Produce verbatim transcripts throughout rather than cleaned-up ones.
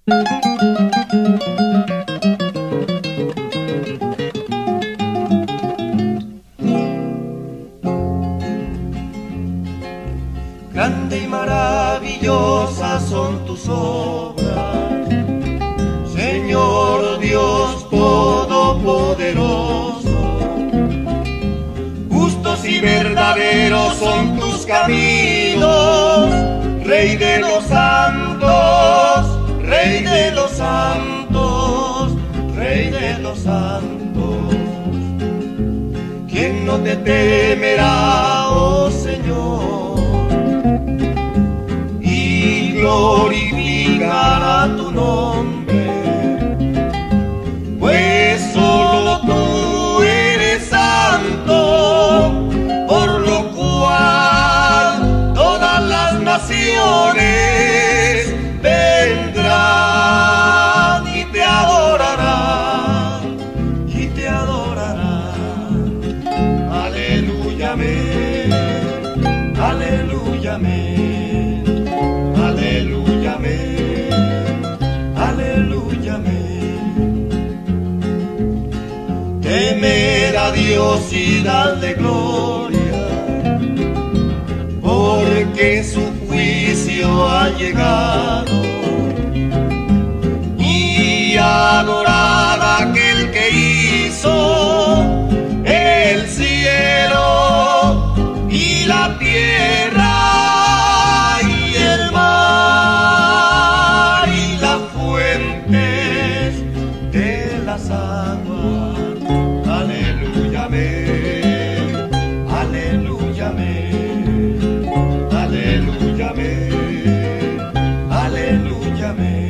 Grande y maravillosas son tus obras, Señor Dios Todopoderoso. Justos y verdaderos son tus caminos, Rey de los santos, Rey de los santos, Rey de los santos. ¿Quién no te temerá, oh Señor? Glorificará tu nombre, pues solo tú eres santo, por lo cual todas las naciones vendrán y te adorarán, y te adorarán. Aleluya, amén, aleluya, amén. Aleluya, amén, aleluya, amén. Temed a Dios y dadle gloria, porque su juicio ha llegado. Y adorad a aquel que hizo el cielo y la tierra, aleluya, amén, aleluya, amén, aleluya, amén, aleluya, amén.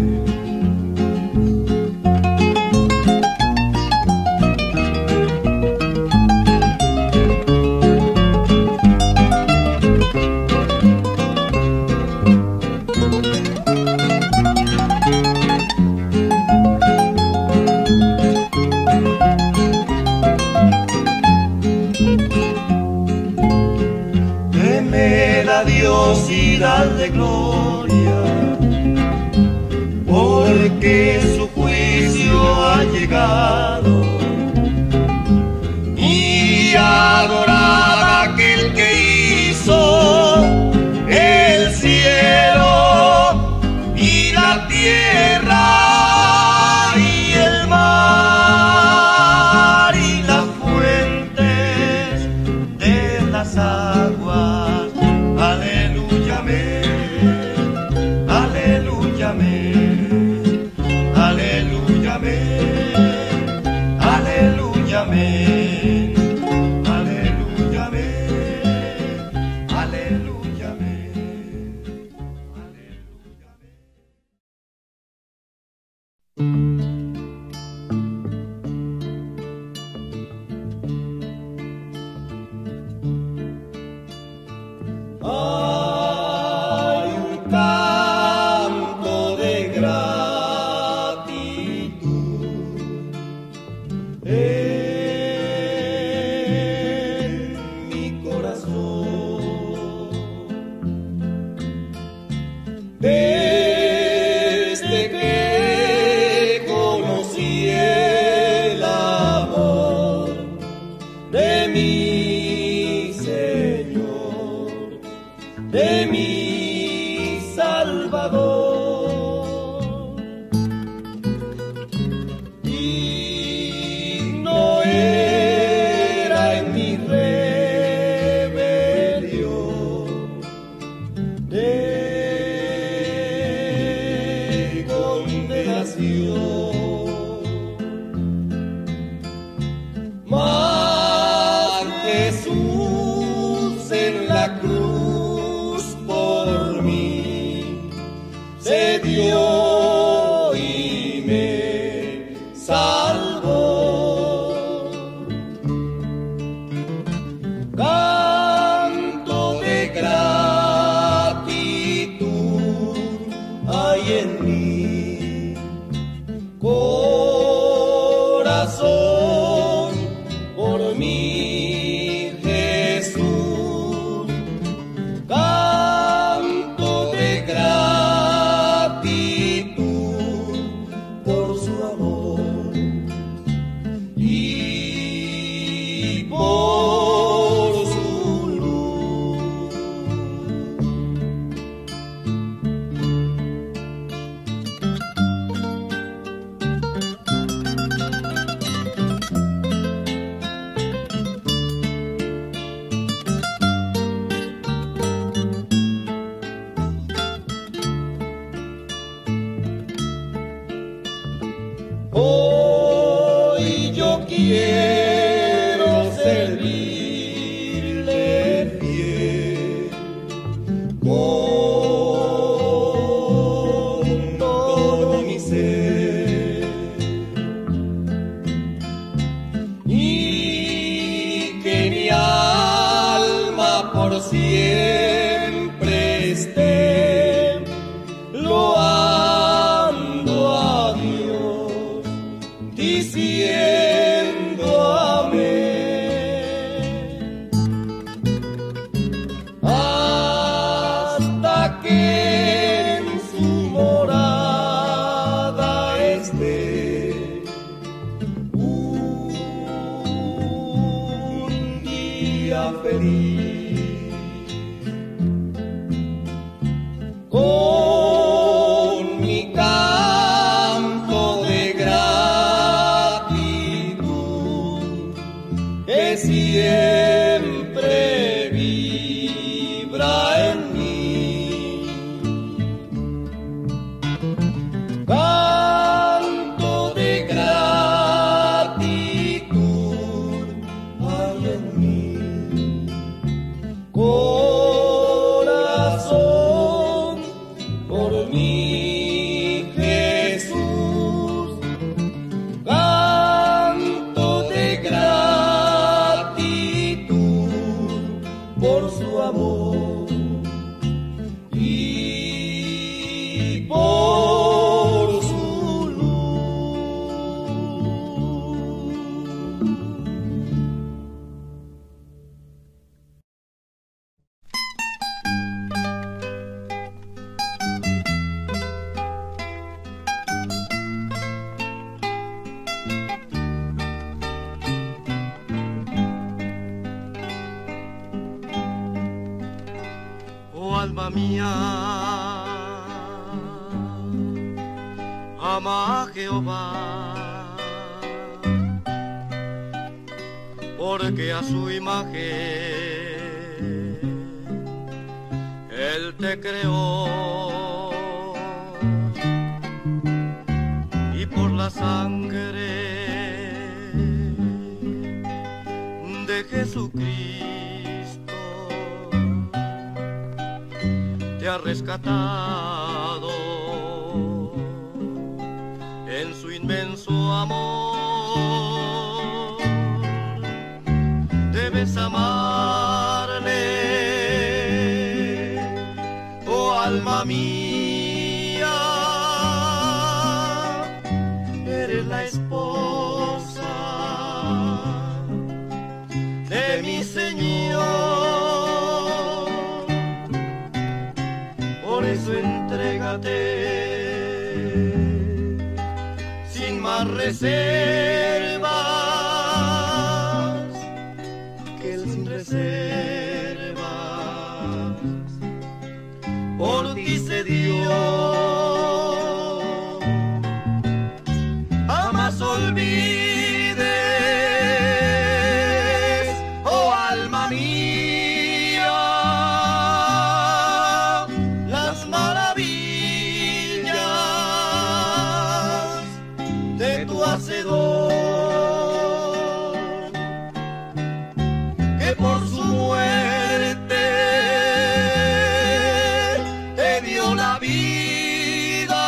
Dios y dadle gloria, porque su juicio ha llegado. Y adorad a aquel que hizo el cielo y la tierra y el mar y las fuentes de las aguas. Aleluya, amén, aleluya, amén, aleluya, amén, aleluya, amén, aleluya, amén, aleluya, amén, aleluya, hay un canto de gratitud en mi corazón. Desde que conocí el amor de mi Señor, de mi Salvador, y no era en mi rebelión de condenación, mas Jesús en la cruz por mí se dio y me salvó. Canto de gratitud hay en mi corazón por mi Jesús. Canto de gratitud mía, ama a Jehová, porque a su imagen Él te creó, y por la sangre de Jesucristo te ha rescatado en su inmenso amor. Debes amarle, oh alma mía, eres la esposa de mi Señor, por eso entrégate sin más reservas, que Él sin reservas por ti se dio. Jamás olvides, oh alma mía, las maravillas de tu Hacedor, que por su muerte te dio la vida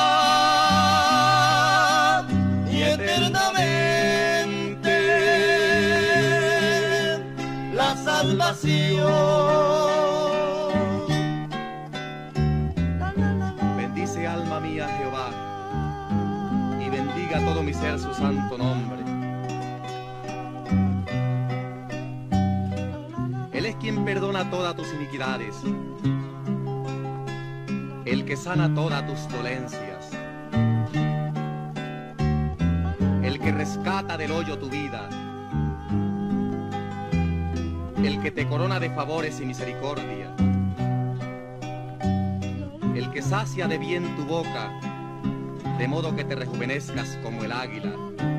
y eternamente la salvación. Bendice alma mía Jehová, y bendiga todo mi ser su santo nombre. Él es quien perdona todas tus iniquidades, el que sana todas tus dolencias, el que rescata del hoyo tu vida, el que te corona de favores y misericordia, el que sacia de bien tu boca, de modo que te rejuvenezcas como el águila.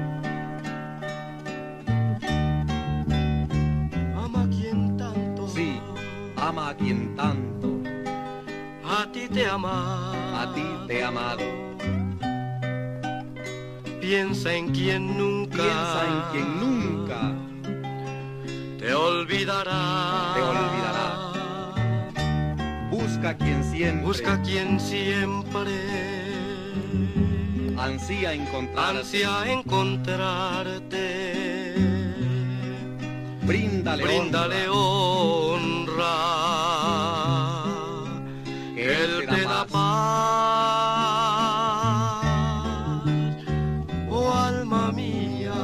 Ama a quien tanto, Sí, ama a quien tanto, a ti te ama, a ti te he amado. Piensa en quien nunca, Piensa en quien nunca te olvidará, te olvidará. Busca a quien siempre, busca a quien siempre ansía encontrarte. ansía encontrarte. Bríndale, Bríndale honra, que Él te da paz, oh alma mía,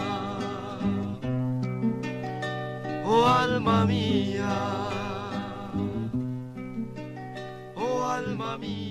oh alma mía, oh alma mía.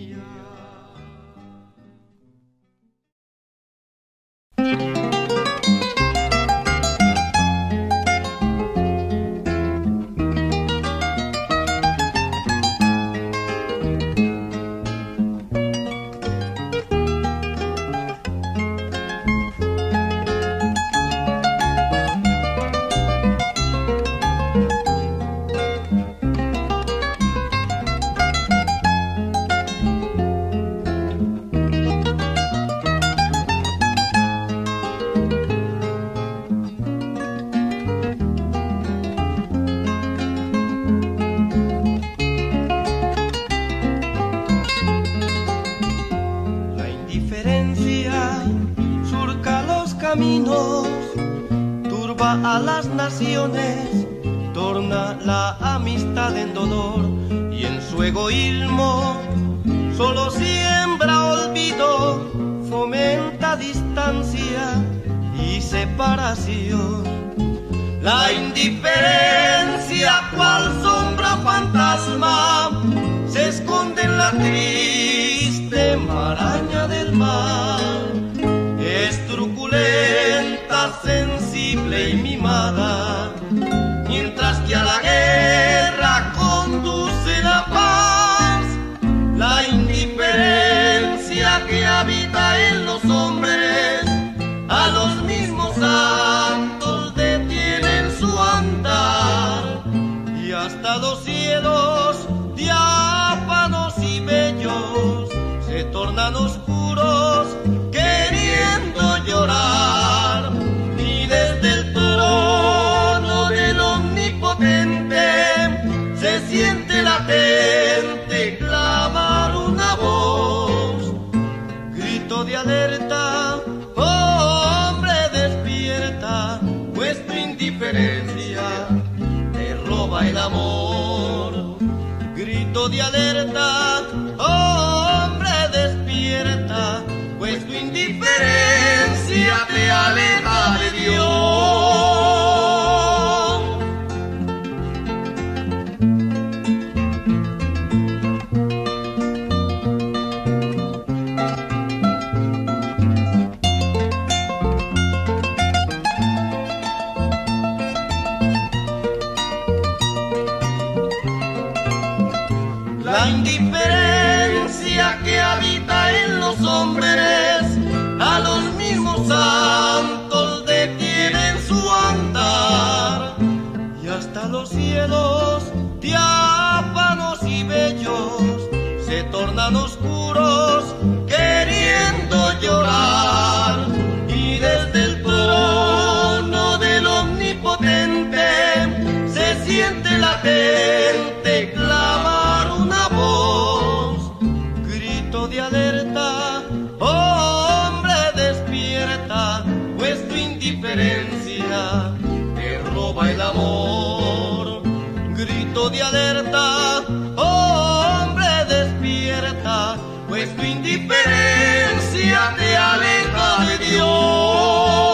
Turba a las naciones, torna la amistad en dolor, y en su egoísmo solo siembra olvido, fomenta distancia y separación. La indiferencia, cual sombra fantasma, se esconde en la triste maraña del mar. Es truculenta, sensible y mimada, mientras que a la guerra conduce la paz. oscuros queriendo llorar, y desde el trono del omnipotente se siente latente clamar una voz, grito de alerta, oh hombre despierta, pues tu indiferencia te roba el amor. Grito de alerta, oh hombre despierta, pues tu indiferencia te aleja de Dios. La indiferencia que habita en los hombres, a los mismos santos detienen su andar, y hasta los cielos, diáfanos y bellos, se tornan oscuros queriendo llorar, y desde el trono del omnipotente se siente latente clamar una voz, grito de alerta, oh hombre despierta, pues tu indiferencia te roba el amor. Grito de alerta, oh hombre despierta, pues tu indiferencia te aleja de Dios.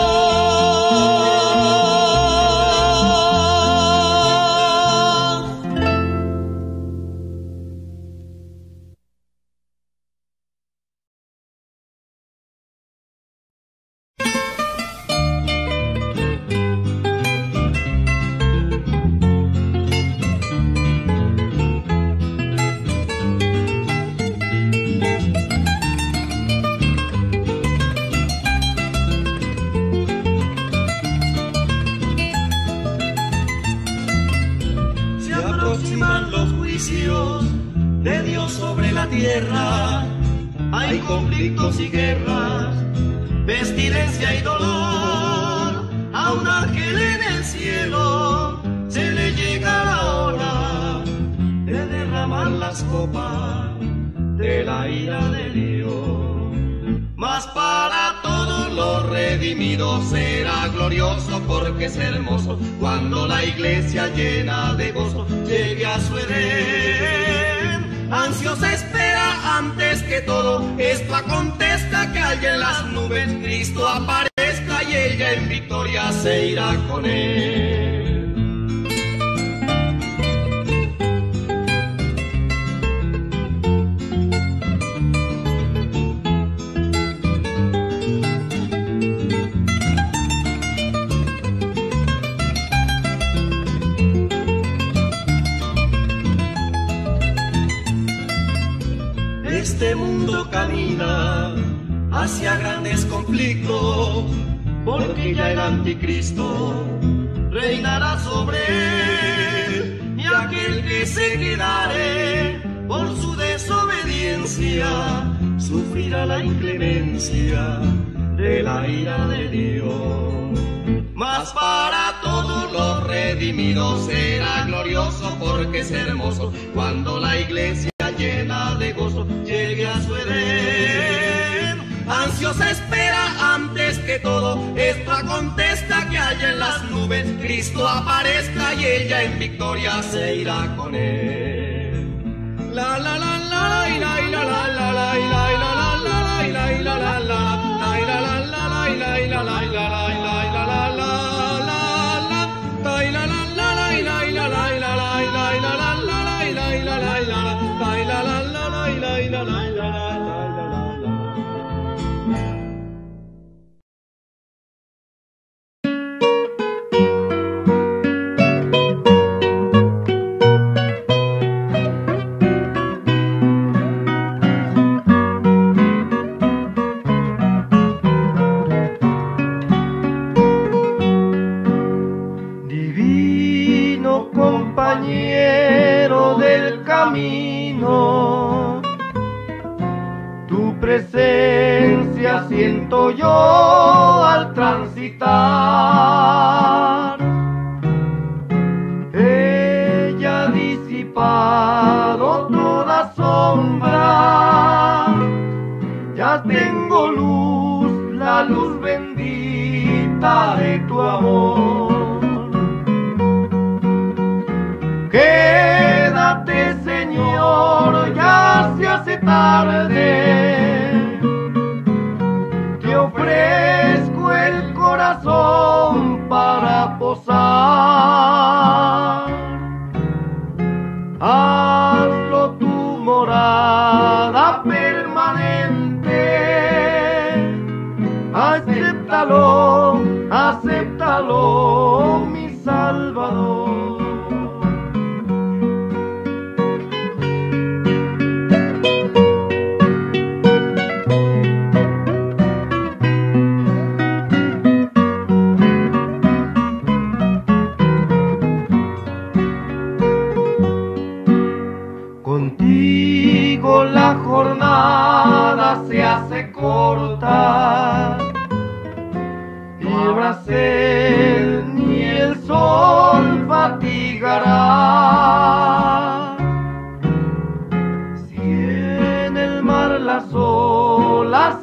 De Dios sobre la tierra hay conflictos y guerras, pestilencia y dolor. A un ángel en el cielo se le llega la hora de derramar las copas de la ira de Dios. Mas para todos los redimidos será glorioso, porque es hermoso cuando la iglesia llena de gozo llegue a su Edén. Ansiosa espera antes que todo, esta contesta que allá en las nubes Cristo aparezca y ella en victoria se irá con él. Este mundo camina hacia grandes conflictos, porque ya el anticristo reinará sobre él, y aquel que se quedare por su desobediencia sufrirá la inclemencia de la ira de Dios. Mas para todos los redimidos será glorioso, porque es hermoso cuando la iglesia llena de gozo llegue a su Edén. Ansiosa espera antes que todo, esta contesta que haya en las nubes Cristo aparezca y ella en victoria se irá con él. La la la la la la la la la la la la la la la la presencia siento yo al transitar. Ella ha disipado toda sombra, ya tengo luz, la luz bendita de tu amor. Quédate, Señor, ya se hace tarde. Te ofrezco el corazón para posar. Hazlo tu morada permanente. Acéptalo, acéptalo, mi Salvador. Contigo la jornada se hace corta, no habrá sed ni el sol fatigará. Si en el mar las olas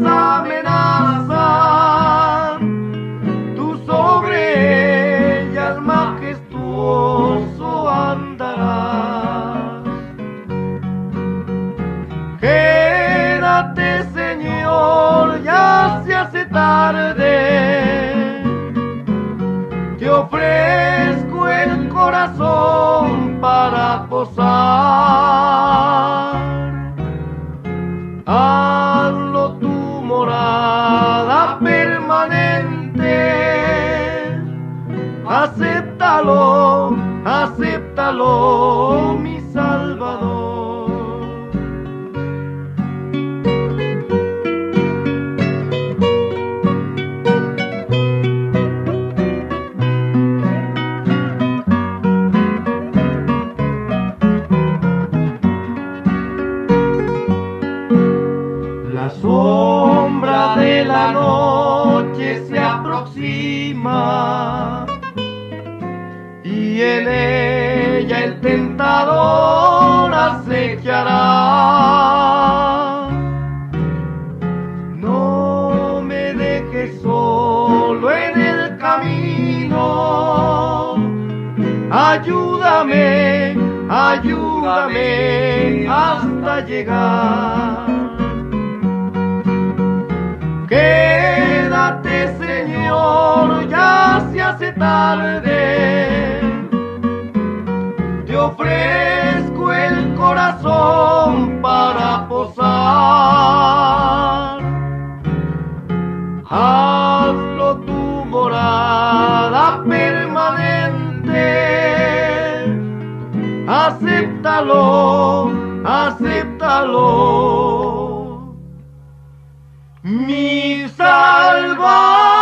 amenazan, tú sobre ellas majestuoso andarás. Quédate, Señor, ya se hace tarde. Te ofrezco el corazón para posar. Hazlo tu morada permanente. Acéptalo, acéptalo, mi Salvador. La sombra de la noche se aproxima y en ella el tentador acechará. No me dejes solo en el camino, ayúdame, ayúdame hasta llegar. Quédate, Señor, ya se hace tarde. Te ofrezco el corazón para posar. Hazlo tu morada permanente. Acéptalo, acéptalo, mi Salvador.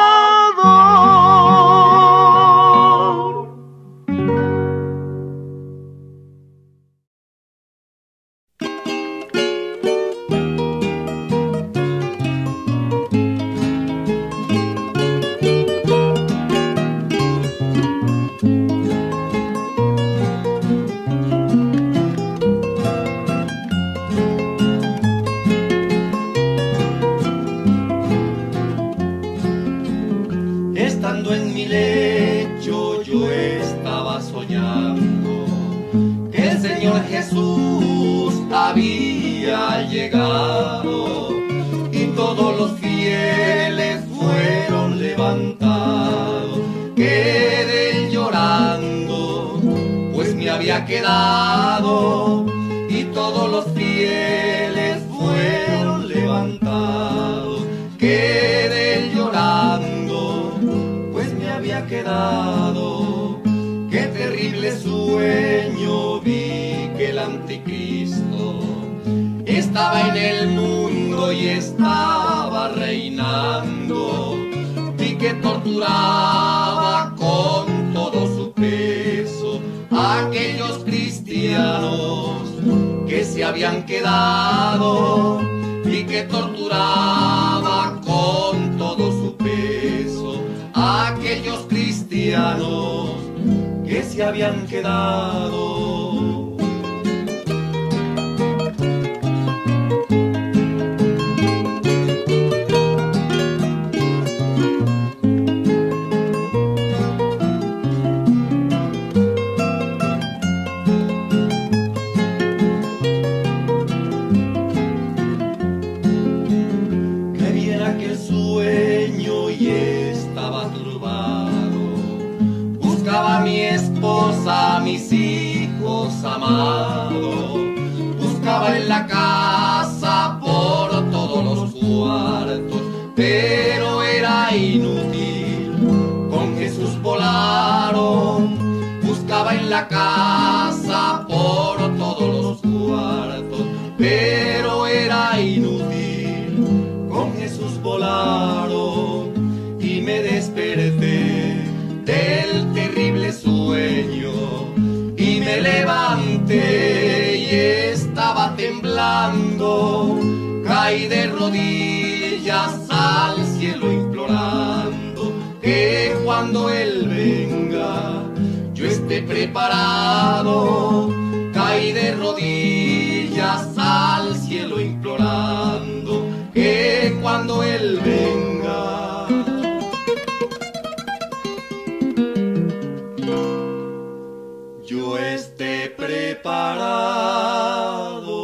Estando en mi lecho yo estaba soñando que el Señor Jesús había llegado y todos los fieles fueron levantados. Quedé llorando, pues me había quedado y todos los fieles fueron levantados. Quedé llorando, pues me había quedado. Qué terrible sueño vi, que el anticristo estaba en el mundo y estaba reinando. Vi que torturaba con todo su peso a aquellos cristianos que se habían quedado. Vi que torturaba con todo su peso a aquellos cristianos que se habían quedado. Buscaba a mi esposa, a mis hijos amados, buscaba en la casa por todos los cuartos, pero era inútil, con Jesús volaron. Buscaba en la casa por todos los cuartos, pero era inútil, con Jesús volaron. Y me desperté del terrible sueño y me levanté y estaba temblando. Caí de rodillas al cielo implorando que cuando Él venga yo esté preparado. Caí de rodillas al cielo implorando que cuando Él venga yo esté preparado.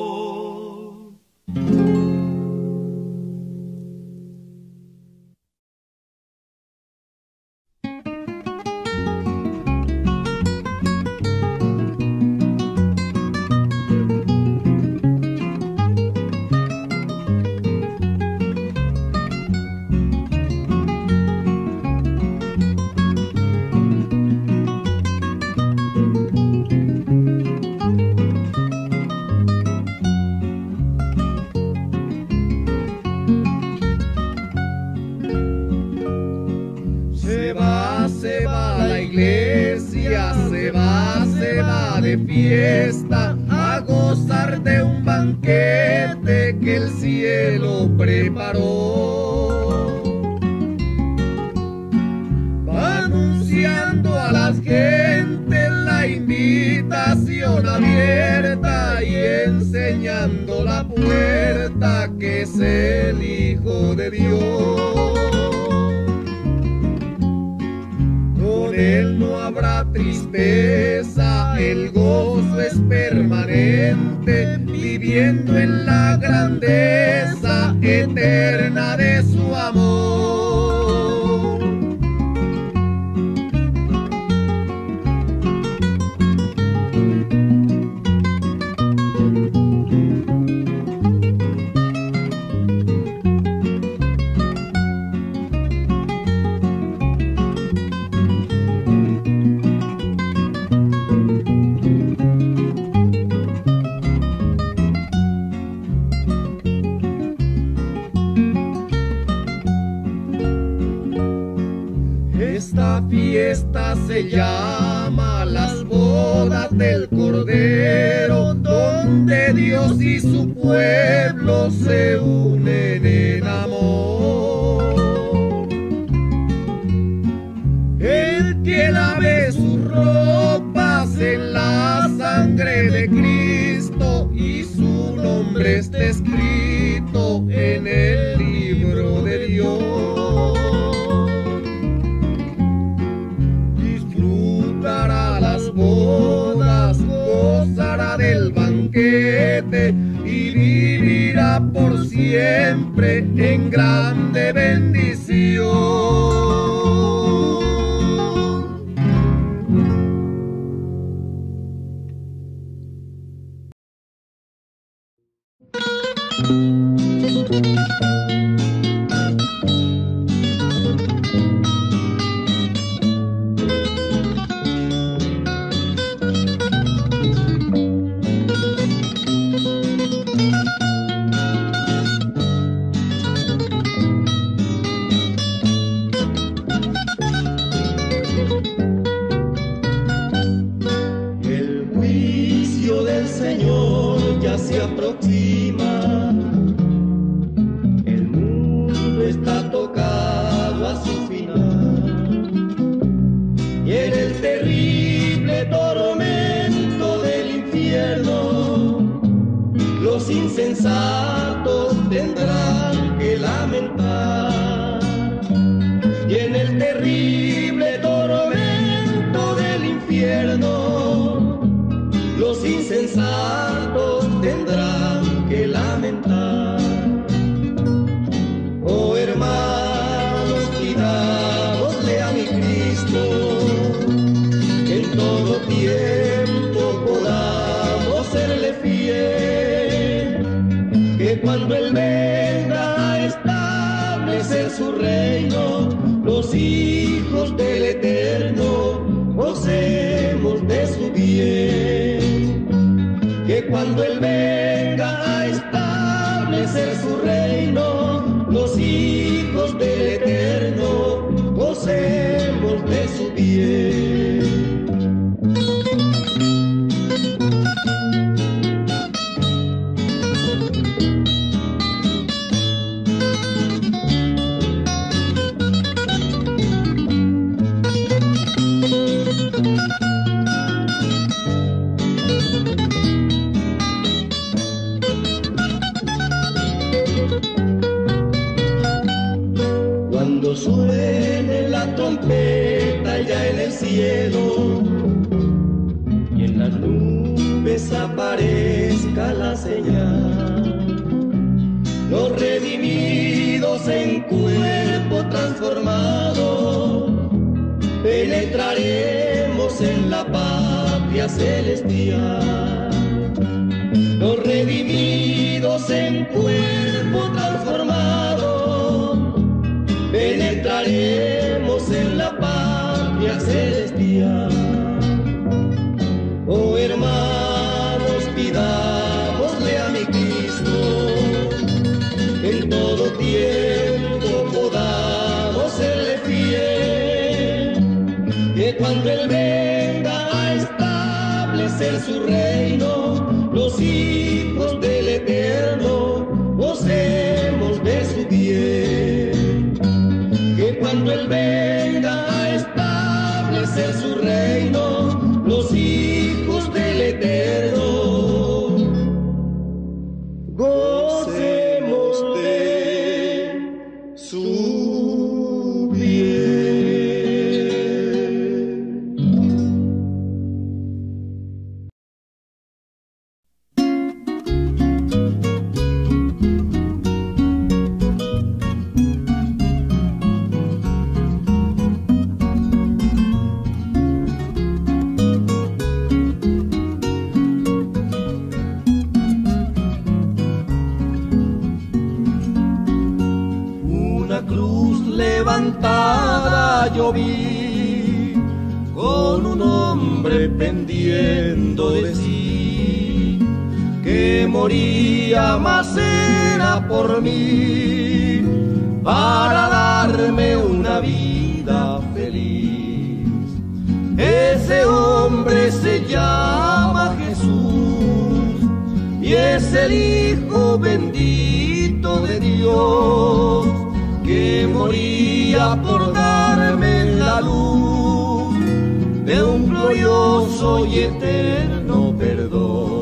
De fiesta, a gozar de un banquete que el cielo preparó. Va anunciando a las gentes la invitación abierta y enseñando la puerta que es el Hijo de Dios. Con Él no habrá tristeza, el gozo es permanente, viviendo en la grandeza eterna de su amor. Esta fiesta se llama las bodas del Cordero, donde Dios y su pueblo se unen en amor. El que lave sus ropas en la sangre de Cristo y su nombre está escrito en el libro de Dios. Bodas, gozará del banquete y vivirá por siempre en grande bendición. El juicio del Señor ya se aproxima, insensatos tendrán que lamentar, y en el terrible tormento del infierno los insensatos tendrán que lamentar. Oh hermanos, pidámosle a mi Cristo que en todo tiempo podamos serle fiel, que cuando Él venga a establecer su reino, los hijos del Eterno gocemos de su bien, que cuando Él venga a establecer su reino, los hijos del Eterno gocemos de su bien. Cuando suene la trompeta ya en el cielo y en las nubes aparezca la señal, los redimidos en cuerpo transformado penetraremos en la patria celestial. Los redimidos en cuerpo transformado penetraremos en la patria celestial. Oh hermanos, pidámosle a mi Cristo que en todo tiempo podamos serle fiel, que cuando Él venga a establecer su reino, los hijos del Eterno gocemos de su bien, que cuando Él venga a establecer su reino, los hijos del Eterno gocemos de su bien. Levantada yo vi con un hombre pendiendo de sí, que moría, mas era por mí, para darme una vida feliz. Ese hombre se llama Jesús y es el Hijo bendito de Dios, que moría por darme la luz de un glorioso y eterno perdón.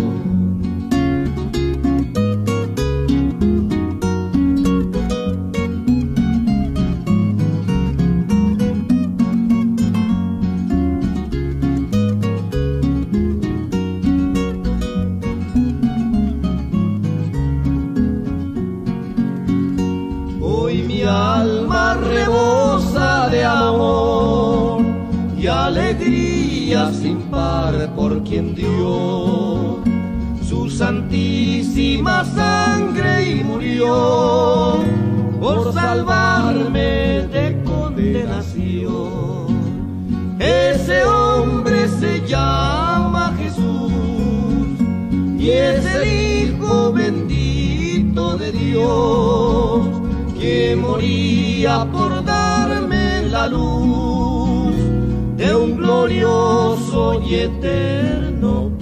Mi alma rebosa de amor y alegría sin par por quien dio su santísima sangre y murió por salvarme de condenación. Ese hombre se llama Jesús y es el Hijo bendito de Dios, que moría por darme la luz de un glorioso y eterno